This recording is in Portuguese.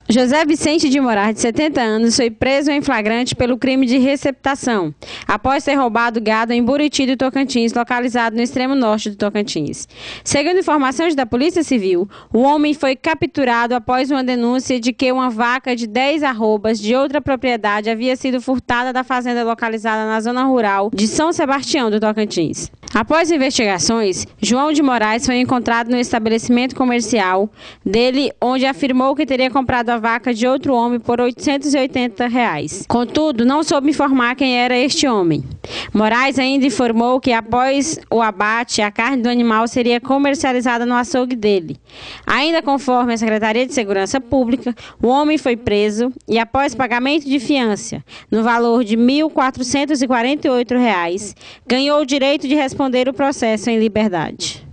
José Vicente de Moraes, de 70 anos, foi preso em flagrante pelo crime de receptação, após ter roubado gado em Buriti do Tocantins, localizado no extremo norte do Tocantins. Segundo informações da Polícia Civil, o homem foi capturado após uma denúncia de que uma vaca de 10 arrobas de outra propriedade havia sido furtada da fazenda localizada na zona rural de São Sebastião do Tocantins. Após investigações, João de Moraes foi encontrado no estabelecimento comercial dele, onde afirmou que teria comprado a vaca de outro homem por R$ 880. Contudo, não soube informar quem era este homem. Moraes ainda informou que após o abate, a carne do animal seria comercializada no açougue dele. Ainda conforme a Secretaria de Segurança Pública, o homem foi preso e, após pagamento de fiança, no valor de R$ 1.448, ganhou o direito de responder o processo em liberdade.